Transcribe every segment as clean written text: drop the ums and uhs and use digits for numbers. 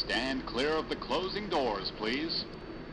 Stand clear of the closing doors, please.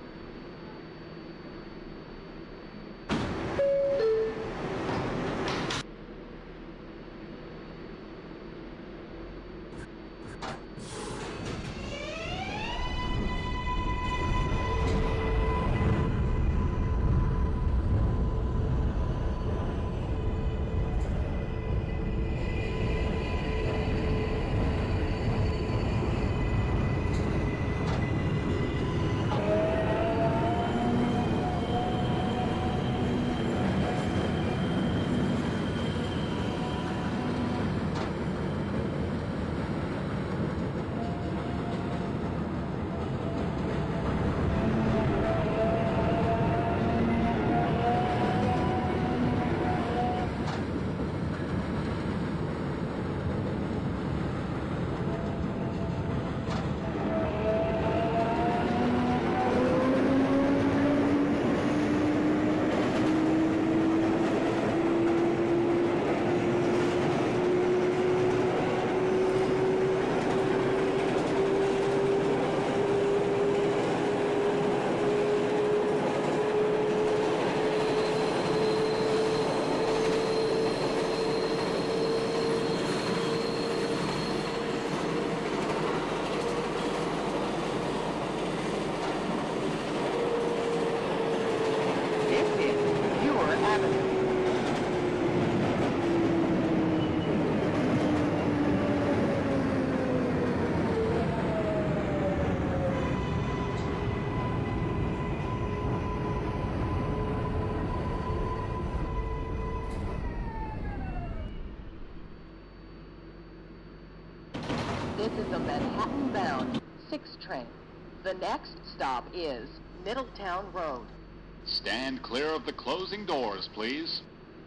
This is a Manhattan-bound 6 train. The next stop is Middletown Road. Stand clear of the closing doors, please.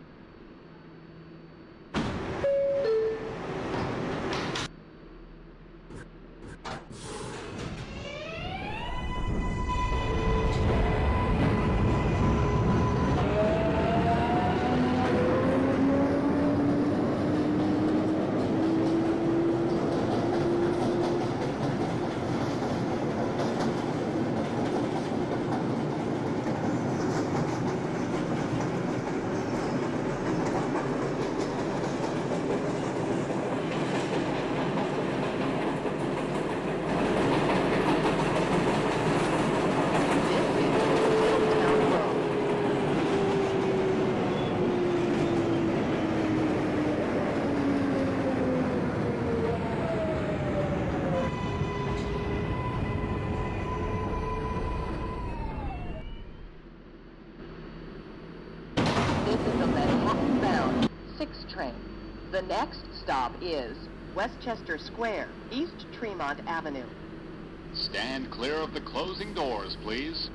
This is a Manhattan-bound 6 train. The next stop is Westchester Square, East Tremont Avenue. Stand clear of the closing doors, please.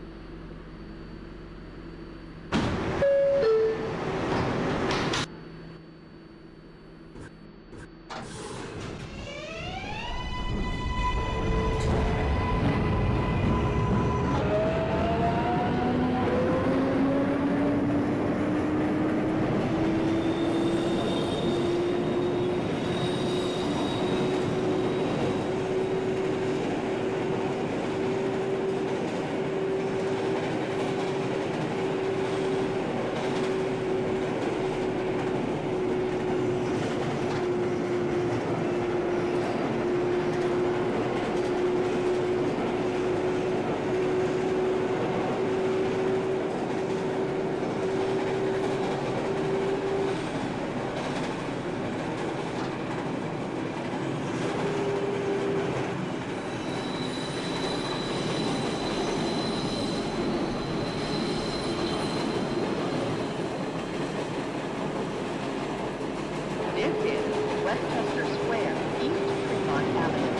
This is Westchester Square, East Tremont Avenue.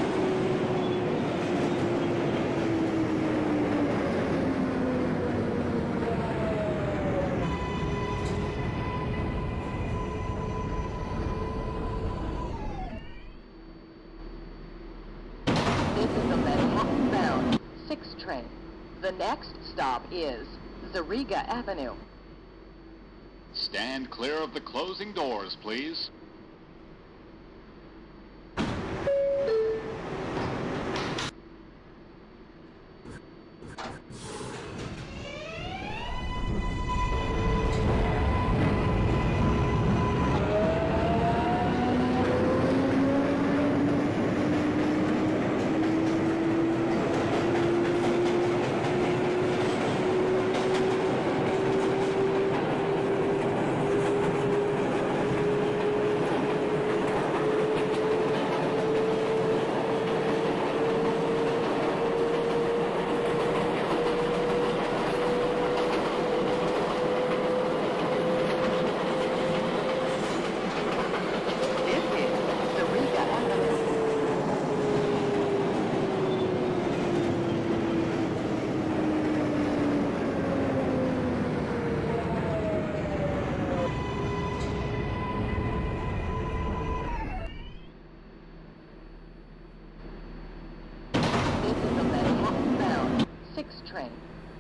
This is a Manhattan-bound 6 train. The next stop is Zarega Avenue. Stand clear of the closing doors, please.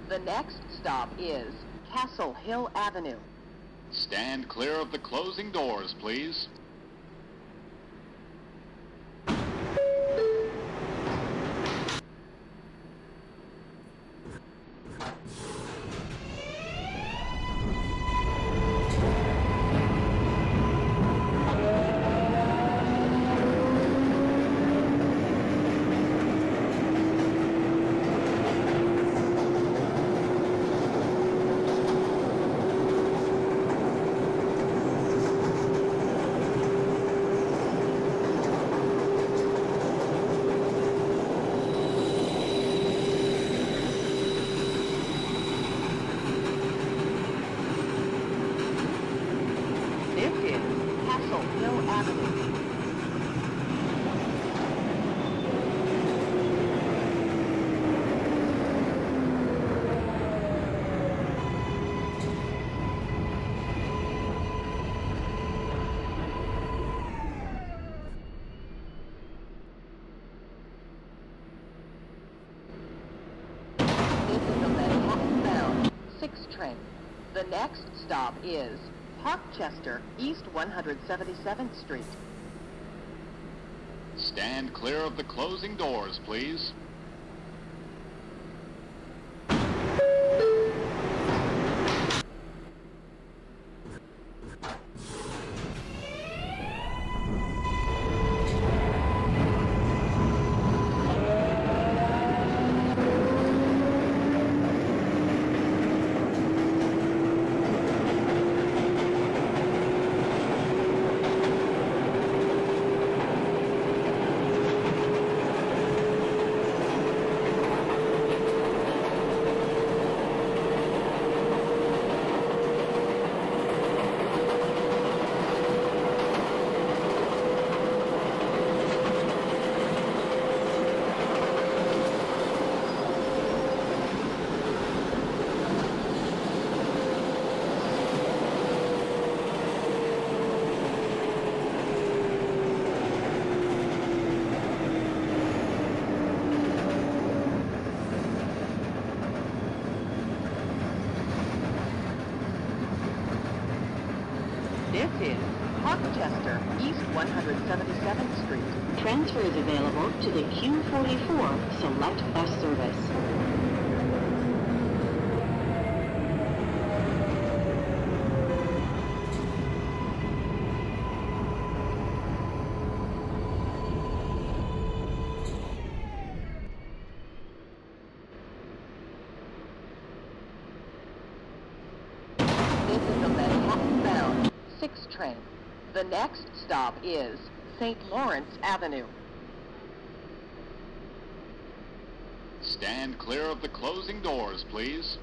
The next stop is Castle Hill Avenue. Stand clear of the closing doors, please. Train. The next stop is Parkchester, East 177th Street. Stand clear of the closing doors, please. This is Parkchester, East 177th Street. Transfer is available to the Q44 Select Bus Service. This is the Manhattan-bound 6 train. The next stop is St. Lawrence Avenue. Stand clear of the closing doors, please.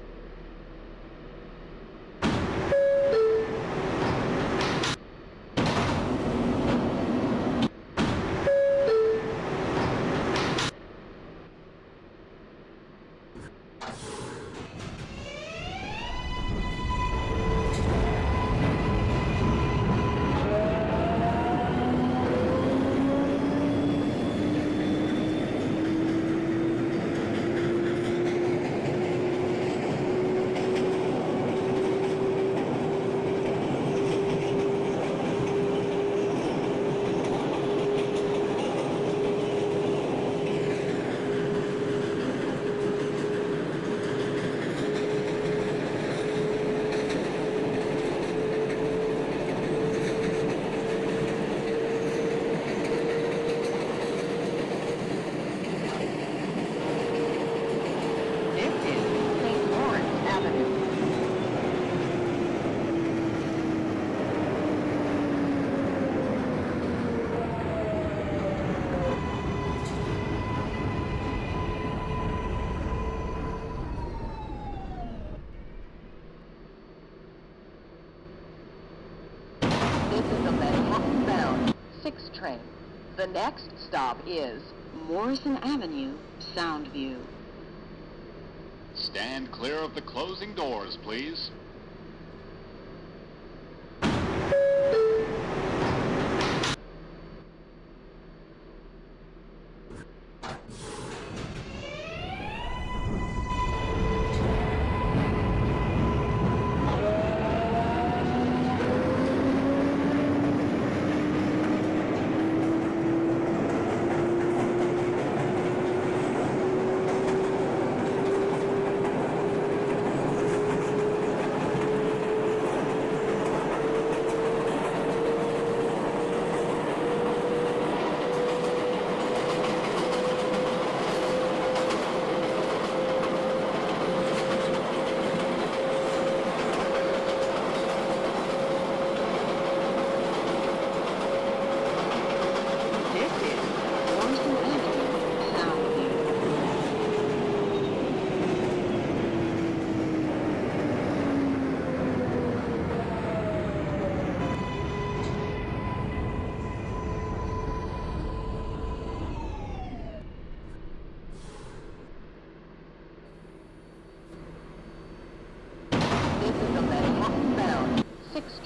This is the Manhattan-bound 6 train. The next stop is Morrison Avenue, Soundview. Stand clear of the closing doors, please.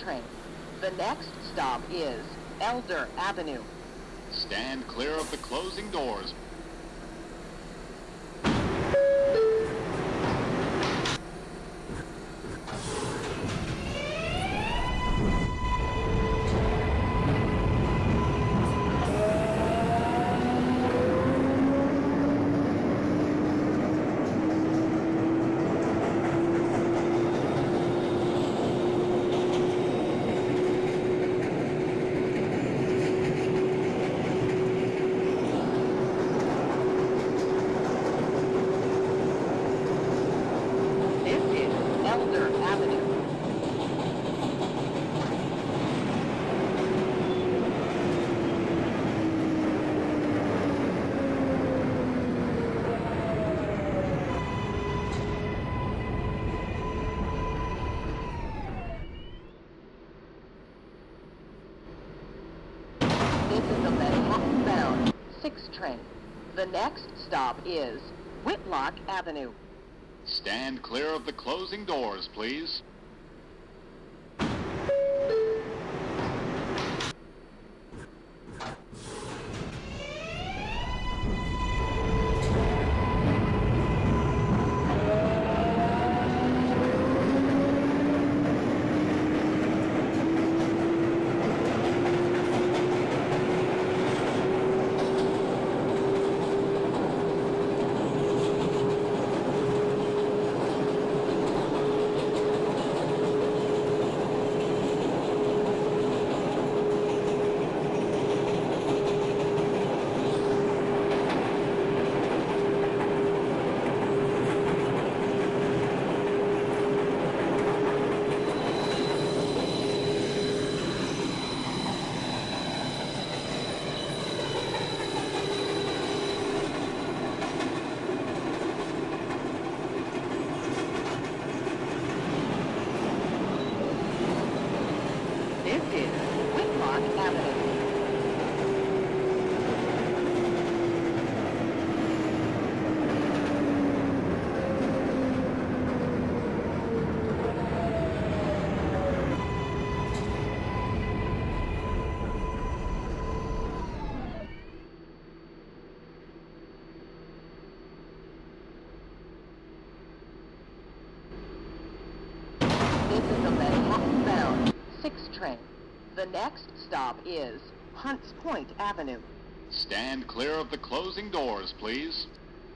train. The next stop is Elder Avenue. Stand clear of the closing doors. This is a Manhattan-bound 6 train. The next stop is Whitlock Avenue. Stand clear of the closing doors, please. This is Whitlock Avenue. This is a Manhattan-bound 6 train. The next stop is Hunts Point Avenue. Stand clear of the closing doors, please.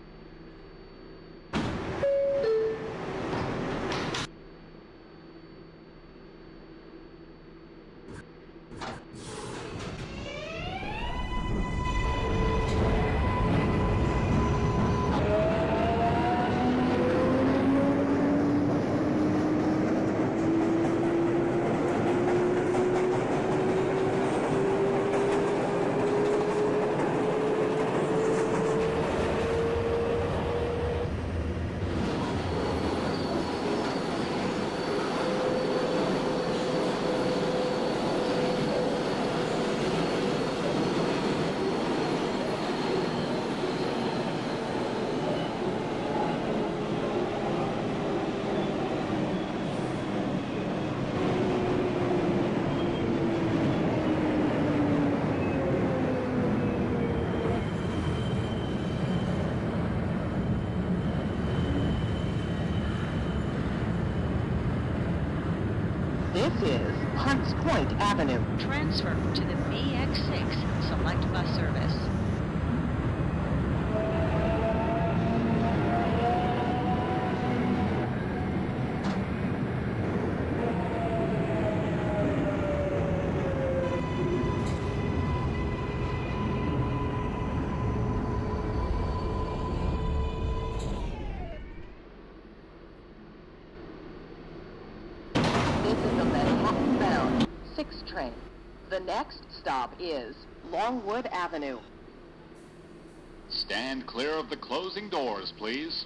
This is Hunts Point Avenue. Transfer to the BX6 Select Bus Service. This is a Manhattan-bound 6 train. The next stop is Longwood Avenue. Stand clear of the closing doors, please.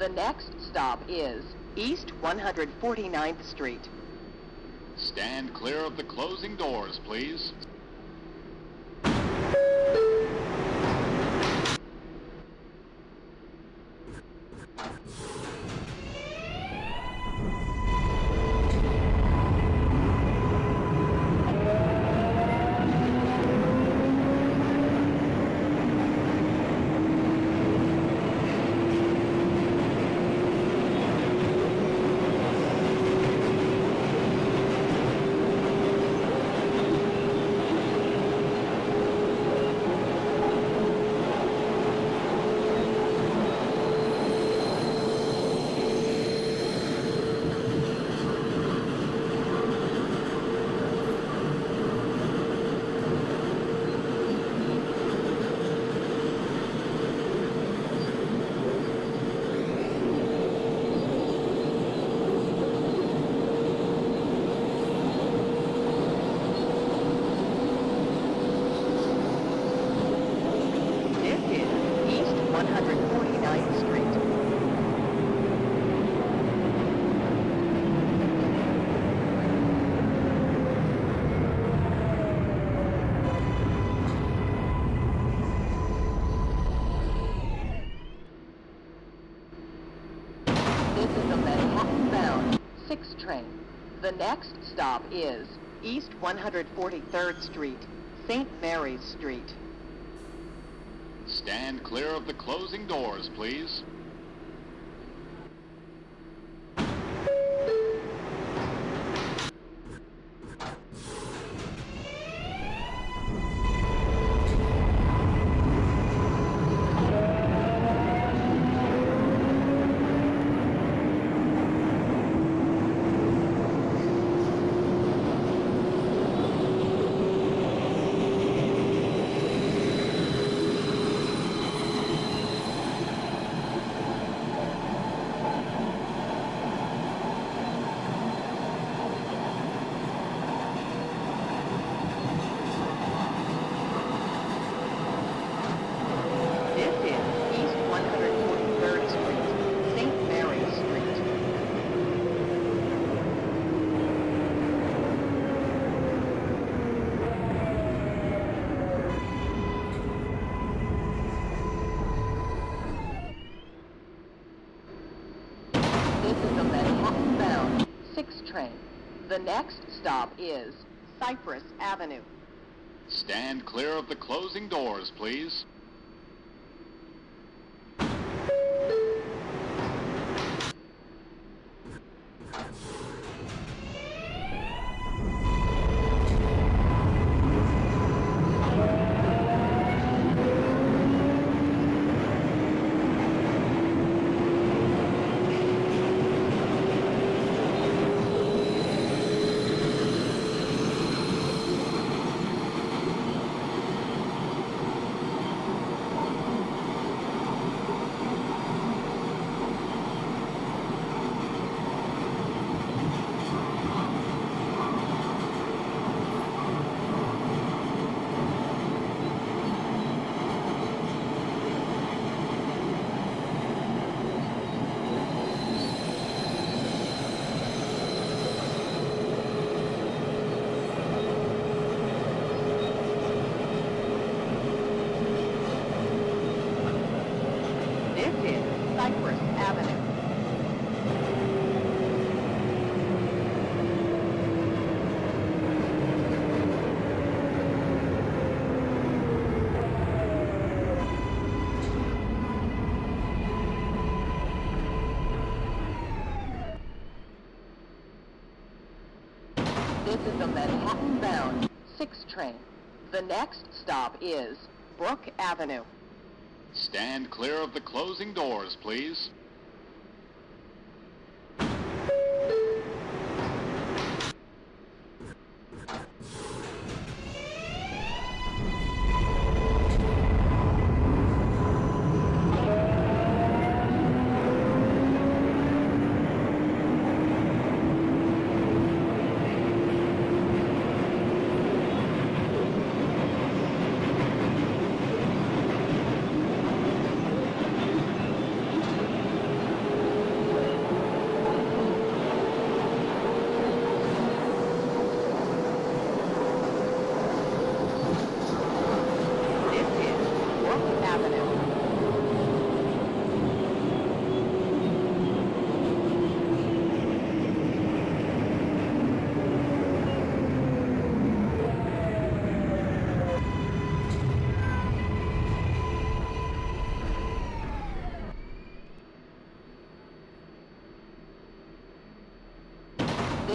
The next stop is East 149th Street. Stand clear of the closing doors, please. Train. The next stop is East 143rd Street, St. Mary's Street. Stand clear of the closing doors, please. The next stop is Cypress Avenue. Stand clear of the closing doors, please. This is a Manhattan-bound 6 train. The next stop is Brook Avenue. Stand clear of the closing doors, please.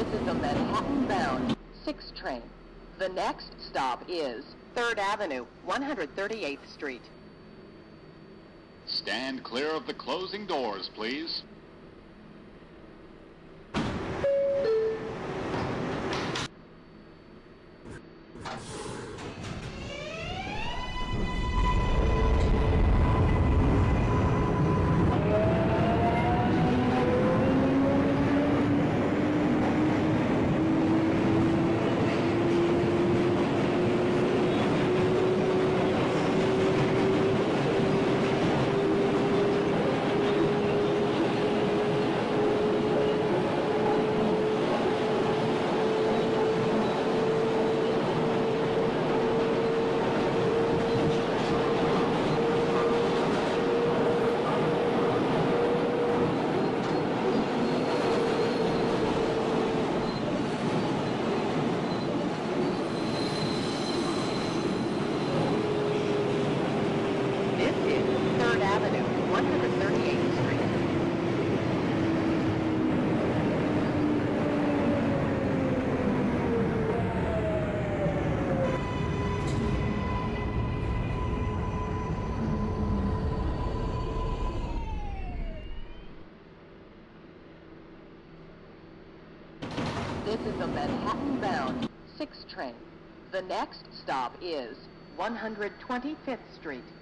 is a Manhattan-bound 6 train. The next stop is 3rd Avenue, 138th Street. Stand clear of the closing doors, please. This is 3rd Avenue, 138th Street. This is a Manhattan-bound 6 train. The next stop is 125th Street.